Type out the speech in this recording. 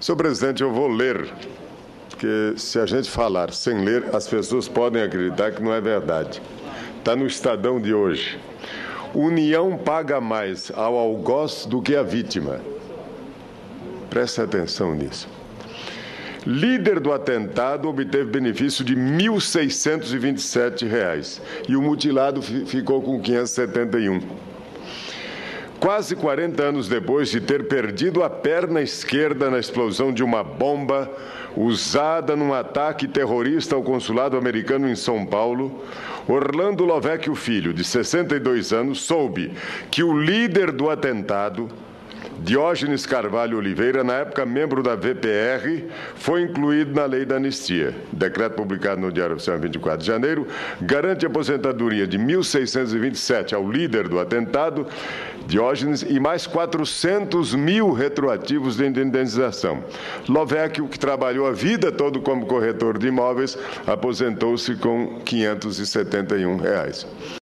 Senhor presidente, eu vou ler, porque se a gente falar sem ler, as pessoas podem acreditar que não é verdade. Está no Estadão de hoje. União paga mais ao algoz do que a vítima. Preste atenção nisso. Líder do atentado obteve benefício de R$ 1.627 e o mutilado ficou com 571. Quase 40 anos depois de ter perdido a perna esquerda na explosão de uma bomba usada num ataque terrorista ao consulado americano em São Paulo, Orlando Lovecchio Filho, de 62 anos, soube que o líder do atentado, Diógenes Carvalho Oliveira, na época membro da VPR, foi incluído na lei da anistia. Decreto publicado no Diário Oficial em 24 de janeiro garante a aposentadoria de R$ 1.627 ao líder do atentado, Diógenes, e mais 400 mil retroativos de indenização. Lovecchio, que trabalhou a vida toda como corretor de imóveis, aposentou-se com R$ 571.